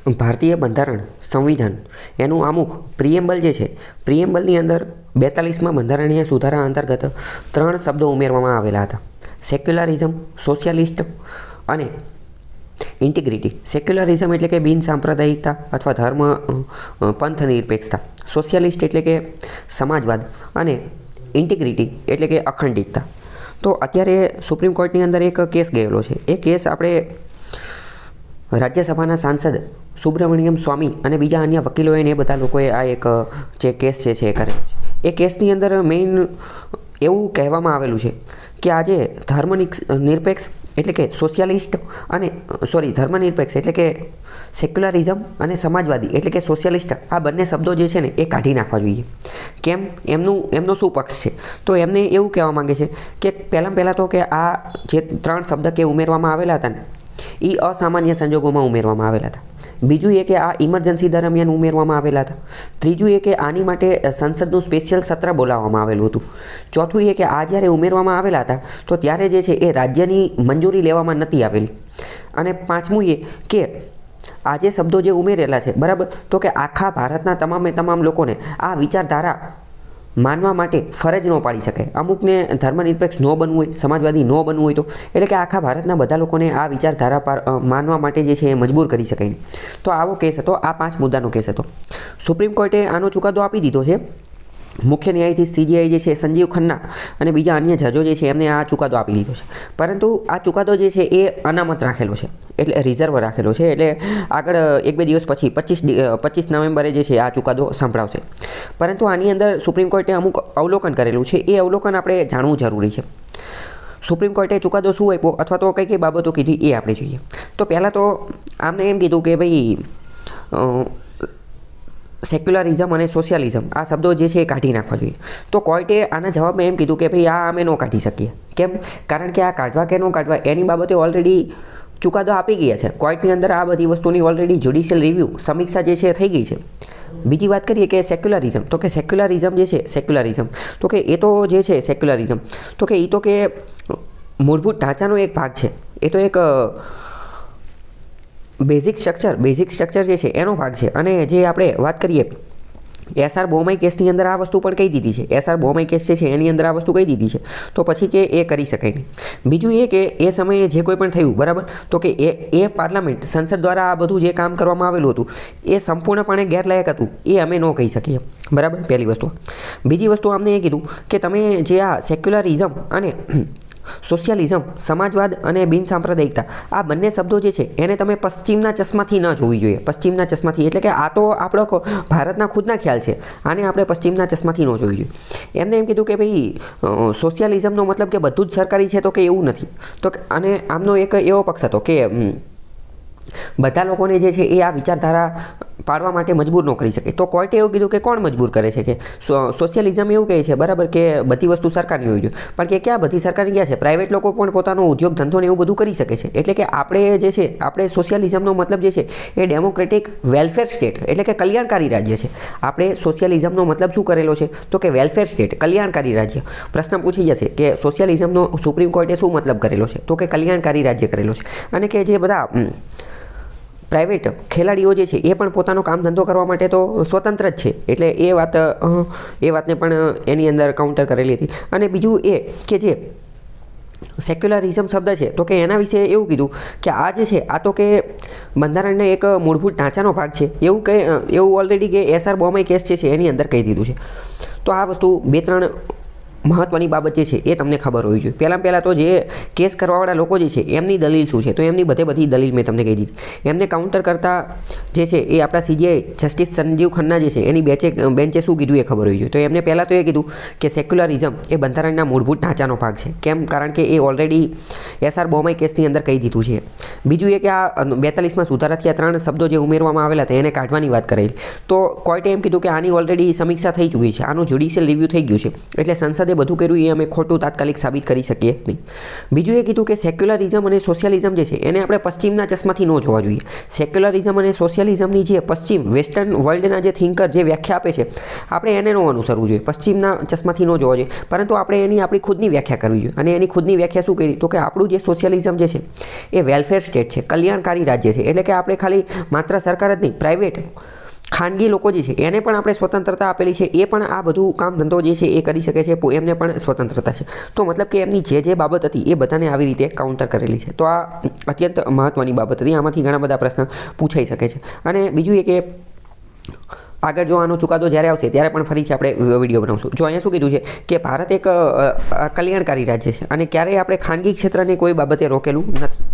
ભારતીય બંધારણ સંવિધાન એનું અમુક પ્રિએમ્બલ જે છે, પ્રિએમ્બલની અંદર 42માં બંધારણીય સુધારા અંતર્ગત 3 શબ્દો ઉમેરવામાં આવેલા હતા: સેક્યુલરિઝમ, સોશિયાલિસ્ટ અને ઇન્ટિગ્રિટી. સેક્યુલરિઝમ એટલે કે બિન સાંપ્રદાયિકતા અથવા ધર્મ પંથ નિરપેક્ષતા. સોશિયાલિસ્ટ એટલે કે સમાજવાદ અને ઇન્ટિગ્રિટી એટલે કે અખંડિતતા. તો અત્યારે સુપ્રીમ કોર્ટની અંદર એક કેસ ગયેલો છે. એ કેસ આપણે રાજ્યસભાના સાંસદ સુબ્રમણ્યમ સ્વામી અને બીજા અન્ય વકીલોએ ને એ બધા લોકોએ આ એક જે કેસ છે એ કરેલો છે. એ કેસની અંદર મેઇન એવું કહેવામાં આવેલું છે કે આજે ધર્મનિરપેક્ષ એટલે કે સોશિયાલિસ્ટ અને ધર્મનિરપેક્ષ એટલે કે સેક્યુલરિઝમ અને સમાજવાદી એટલે કે સોશિયાલિસ્ટ, આ બંને શબ્દો જે છે ને એ કાઢી નાખવા જોઈએ. કેમ? એમનો શું પક્ષ છે? તો એમને એવું કહેવા માંગે છે કે પહેલાં તો કે આ જે 3 શબ્દ કે ઉમેરવામાં આવેલા હતા ને એ અસામાન્ય સંજોગોમાં ઉમેરવામાં આવેલા હતા. બીજું એ કે આ ઇમરજન્સી દરમિયાન ઉમેરવામાં આવેલા હતા. ત્રીજું એ કે આની માટે સંસદનું સ્પેશિયલ સત્ર બોલાવવામાં આવેલું હતું. ચોથું એ કે આ જ્યારે ઉમેરવામાં આવેલા હતા તો ત્યારે જે છે એ રાજ્યની મંજૂરી લેવામાં નથી આવેલી. અને પાંચમું એ કે આ જે શબ્દો જે ઉમેરેલા છે, બરાબર, તો કે આખા ભારતના તમામ લોકોને આ વિચારધારા માનવા માટે ફરજ ન પાડી શકે. અમુકને ધર્મનિરપેક્ષ ન બનવું હોય, સમાજવાદી ન બનવું હોય તો એટલે કે આખા ભારતના બધા લોકોને આ વિચારધારા માનવા માટે જે છે એ મજબૂર કરી શકાય નહીં. તો આવો કેસ હતો. આ 5 મુદ્દાનો કેસ હતો. સુપ્રીમ કોર્ટે આનો ચુકાદો આપી દીધો છે. મુખ્ય ન્યાયાધીશ CJI જે છે સંજીવ ખન્ના અને બીજા અન્ય જજો જે છે એમને આ ચુકાદો આપી દીધો છે. પરંતુ આ ચુકાદો જે છે એ અનામત રાખેલો છે, એટલે રિઝર્વ રાખેલો છે. એટલે આગળ 1-2 દિવસ પછી 25 નવેમ્બરે જે છે આ ચુકાદો સંભળાવશે. પરંતુ આની અંદર સુપ્રીમ કોર્ટે અમુક અવલોકન કરેલું છે. એ અવલોકન આપણે જાણવું જરૂરી છે. સુપ્રીમ કોર્ટે ચુકાદો શું આપ્યો અથવા તો કઈ બાબતો કીધી એ આપણે જોઈએ. તો પહેલાં તો આમને એમ કીધું કે ભાઈ સેક્યુલરિઝમ અને સોશિયાલિઝમ આ શબ્દો જે છે એ કાઢી નાખવા જોઈએ. તો કોર્ટે આના જવાબમાં એમ કીધું કે ભાઈ આ અમે ન કાઢી શકીએ. કેમ? કારણ કે આ કાઢવા કે ન કાઢવા એની બાબતે ઓલરેડી ચુકાદો આપી ગયા છે. કોર્ટની અંદર આ બધી વસ્તુની ઓલરેડી જ્યુડિશિયલ રિવ્યૂ સમીક્ષા જે છે થઈ ગઈ છે. બીજી વાત કરીએ કે સેક્યુલરિઝમ, તો કે સેક્યુલરિઝમ જે છે સેક્યુલરિઝમ તો કે એ તો જે છે સેક્યુલરિઝમ તો કે એ તો કે મૂળભૂત ઢાંચાનો એક ભાગ છે. એ તો એક બેઝિક સ્ટ્રક્ચર જે છે એનો ભાગ છે. અને જે આપણે વાત કરીએ SR બોમાઈ કેસની અંદર આ વસ્તુ પણ કહી દીધી છે. SR બોમાઈ કેસ છે એની અંદર આ વસ્તુ કહી દીધી છે. તો પછી કે એ કરી શકાય નહીં. બીજું એ કે એ સમયે જે કોઈ પણ થયું, બરાબર, તો કે એ પાર્લામેન્ટ સંસદ દ્વારા આ બધું જે કામ કરવામાં આવેલું હતું એ સંપૂર્ણપણે ગેરલાયક હતું. એ અમે ન કહી શકીએ, બરાબર, પહેલી વસ્તુ. બીજી વસ્તુ અમને એ કીધું કે તમે જે આ સેક્યુલરિઝમ અને સોશિયાલિઝમ, સમાજવાદ અને બિન સાંપ્રદાયિકતા આ બંને શબ્દો જે છે એને તમે પશ્ચિમના ચશ્માથી ન જોવી જોઈએ. પશ્ચિમના ચશ્માથી એટલે કે આ તો આપણો ભારતના ખુદના ખ્યાલ છે. આને આપણે પશ્ચિમના ચશ્માથી ન જોવી જોઈએ. એમને એમ કીધું કે ભાઈ સોશિયાલિઝમનો મતલબ કે બધું જ સરકારી છે, તો કે એવું નથી. તો અને આમનો એક એવો પક્ષ હતો કે બધા લોકોને જે છે એ આ વિચારધારા પાડવા માટે મજબૂર ન કરી શકે. તો કોર્ટે એવું કીધું કે કોણ મજબૂર કરે છે? કે સોશિયાલિઝમ એવું કહે છે, બરાબર, કે બધી વસ્તુ સરકારની હોવી જોઈએ. પણ કે ક્યાં બધી સરકારની ક્યાં છે? પ્રાઇવેટ લોકો પણ પોતાનો ઉદ્યોગ ધંધો ને એવું બધું કરી શકે છે. એટલે કે આપણે જે છે આપણે સોશિયાલિઝમનો મતલબ જે છે એ ડેમોક્રેટિક વેલફેર સ્ટેટ એટલે કે કલ્યાણકારી રાજ્ય છે. આપણે સોશિયાલિઝમનો મતલબ શું કરેલો છે? તો કે વેલફેર સ્ટેટ, કલ્યાણકારી રાજ્ય. પ્રશ્ન પૂછી જશે કે સોશિયાલિઝમનો સુપ્રીમ કોર્ટે શું મતલબ કરેલો છે? તો કે કલ્યાણકારી રાજ્ય કરેલો છે. અને કે જે બધા પ્રાઇવેટ ખેલાડીઓ જે છે એ પણ પોતાનો કામ ધંધો કરવા માટે તો સ્વતંત્ર જ છે. એટલે એ વાતને પણ એની અંદર કાઉન્ટર કરેલી હતી. અને બીજું એ કે જે સેક્યુલરિઝમ શબ્દ છે તો કે એના વિશે એવું કીધું કે આ જે છે આ તો કે બંધારણના એક મૂળભૂત ઢાંચાનો ભાગ છે. એવું ઓલરેડી કે SR બોમાઈ કેસ છે એની અંદર કહી દીધું છે. તો આ વસ્તુ 2-3 મહત્વની બાબત જે છે એ તમને ખબર હોવી જોઈએ. પહેલાં તો જે કેસ કરવાવાળા લોકો જે છે એમની દલીલ શું છે, તો એમની બધી દલીલ મેં તમને કહી દીધી. એમને કાઉન્ટર કરતા જે છે એ આપણા CJI જસ્ટિસ સંજીવ ખન્ના જે છે એની બેન્ચે શું કીધું એ ખબર હોવી જોઈએ. તો એમને પહેલાં તો એ કીધું કે સેક્યુલરિઝમ એ બંધારણના મૂળભૂત ઢાંચાનો ભાગ છે. કેમ? કારણ કે એ ઓલરેડી SR બોમાઈ કેસની અંદર કહી દીધું છે. બીજું એ કે આ 42માં સુધારાથી આ 3 શબ્દો જે ઉમેરવામાં આવેલા હતા એને કાઢવાની વાત કરેલી. તો કોર્ટે એમ કીધું કે આની ઓલરેડી સમીક્ષા થઈ ચૂકી છે, આનું જ્યુડિશિયલ રિવ્યૂ થઈ ગયું છે. એટલે સંસદે બાબતે બધું કર્યું એ અમે ખોટું તાત્કાલિક સાબિત કરી શકીએ નહીં. બીજું એ કીધું કે સેક્યુલરિઝમ અને સોશિયલિઝમ જે છે એને આપણે પશ્ચિમના ચશ્માથી ન જોવા જોઈએ. સેક્યુલરિઝમ અને સોશિયલિઝમની જે પશ્ચિમ વેસ્ટર્ન વર્લ્ડના જે થિંકર જે વ્યાખ્યા આપે છે આપણે એને ન અનુસરવું જોઈએ, પશ્ચિમના ચશ્માથી ન જોવા જોઈએ, પરંતુ આપણે એની આપણી ખુદની વ્યાખ્યા કરવી જોઈએ. અને એની ખુદની વ્યાખ્યા શું કરી? તો કે આપણું જે સોશિયલિઝમ જે છે એ વેલફેર સ્ટેટ છે, કલ્યાણકારી રાજ્ય છે. એટલે કે આપણે ખાલી માત્ર સરકાર જ નહીં, પ્રાઇવેટ ખાનગી લોકો જે છે એને પણ આપણે સ્વતંત્રતા આપેલી છે, એ પણ આ બધું કામ ધંધો જે છે એ કરી શકે છે, એમને પણ સ્વતંત્રતા છે. તો મતલબ કે એમની જે બાબત હતી એ બધાને આવી રીતે કાઉન્ટર કરેલી છે. તો આ અત્યંત મહત્ત્વની બાબત હતી. આમાંથી ઘણા બધા પ્રશ્ન પૂછાઈ શકે છે. અને બીજું એ કે આગળ જો આનો ચુકાદો જ્યારે આવશે ત્યારે પણ ફરીથી આપણે વિડીયો બનાવશું. જો અહીંયા શું કીધું છે કે ભારત એક કલ્યાણકારી રાજ્ય છે અને ક્યારેય આપણે ખાનગી ક્ષેત્રને કોઈ બાબતે રોકેલું નથી.